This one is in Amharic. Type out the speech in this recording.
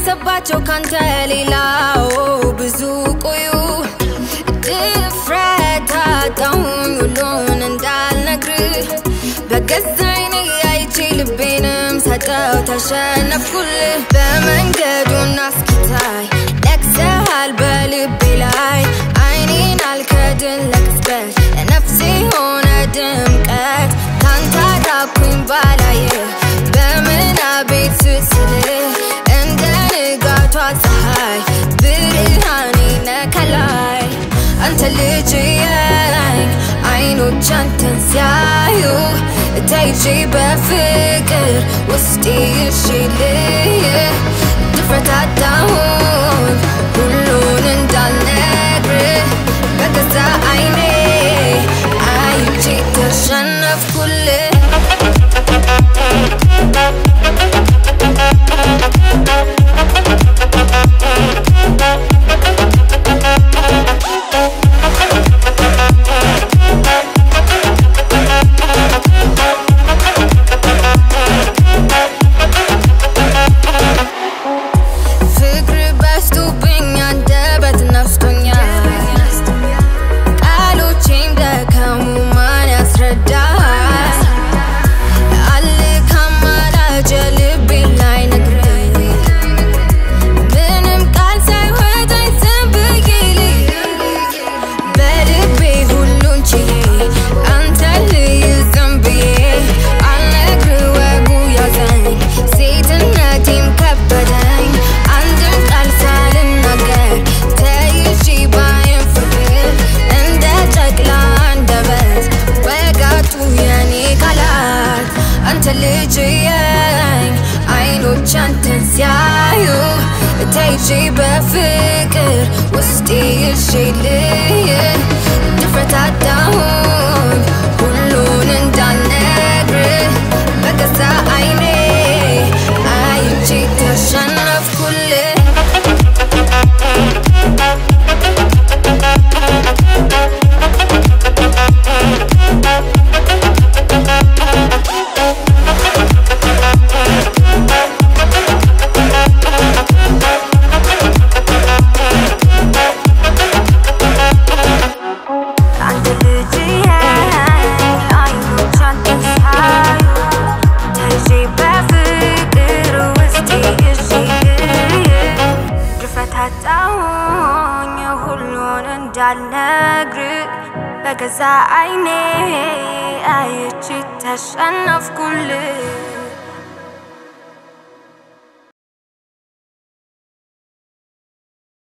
የባሰባቸው ካንተ ሌላው ብዙ ቆዩ ድፍረት አጣሁኝ ሁሉን እንዳልነግርህ በገዛይኔ አይቼ ልቤንም ሰጠው ተሸነፍኩልህ በመንገዱ ናስኪታይ ነግሰሃል በልቤ ላይ አይኔን አልከድን ለቅጽበት ነፍሴ ሆነ ድምቀት ካንተ ራኩኝ ባላየ በምናቤ ስስልህ እንደ ንጋቷ ፀሐይ ብርሃኔ ነከላይ አንተ ልጅየኝ አይኖች አንተን ሲያዩ ተይዤ በፍቅር ውስጤ ይሽልህ ድፍረት አጣሁኝ ሁሉን እንዳልነግርህ በገዛ አይኔ አይቼ ተሸነፍኩልህ ተይዤ በፍቅር ውስጤ ይሽልህ ድፍረት አጣሁኝ ሁሉን እንዳልነግርህ በገዛ አይኔ አይቼ ተሸነፍኩልህ እንዳልነግርህ በገዛ አይኔ አይቼ ተሸነፍኩልህ